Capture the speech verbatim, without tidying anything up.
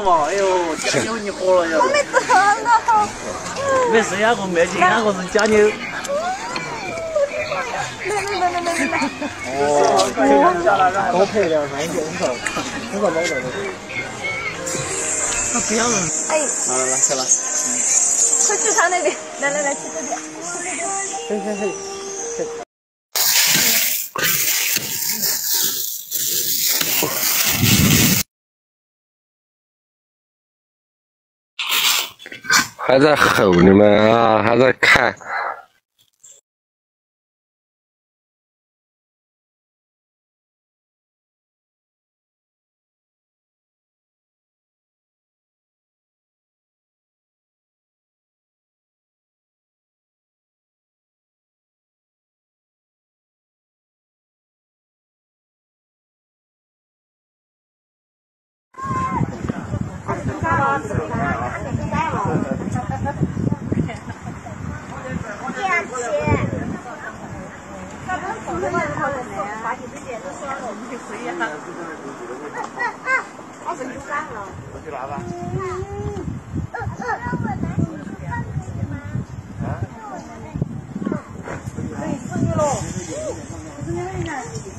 嘛，哎呦，加牛你喝了呀？ 我没得了。 没事呀，我没劲，俺个是加牛。 来来来来来来来。 哦，多配点儿，反正就很少，很少捞到的。 那不要了。 哎。 来来来，下来。 快去他那边，来来来，去这边。 嘿嘿嘿。 还在吼你们啊，还在看。 嗯。